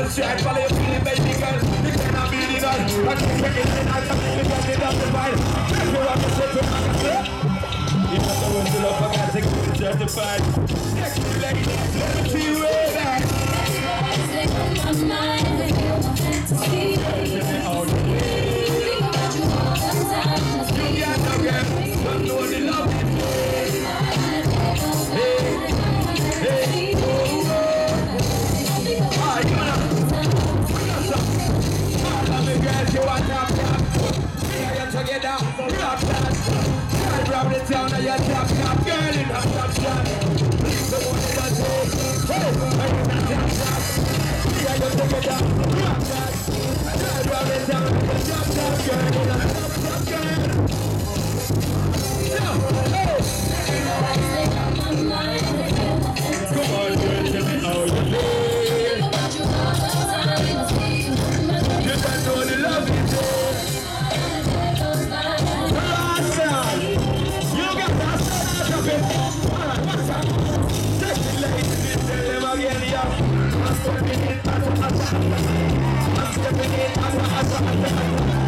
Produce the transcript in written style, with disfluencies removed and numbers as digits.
try to follow your feeling, baby girl. You cannot be the girl. I can't take it in, I can't make it up, it up the fire. If you want to say to my girl, if I don't want to love, I gotta take it certified. Next lady, let me see you right now. My mind, I feel my fantasy. Think about you all the time. You got no girl, I know the love. Hey, oh, ah, you know, all of the girls you want to me and you together, rock that. Drive round the town and you tap, girl in a top shot. The one that says, hey, I'm in a top shot. Me and you together, rock that. Drive round the town and you tap, girl in a top shot, girl. Hey. Come on, girl, tell me how you feel. You don't know the love is there. Awesome. You got that sound out of it. Alright, what's up? Take it, ladies, tell them again, yeah. I'm stepping in, I'm stepping in,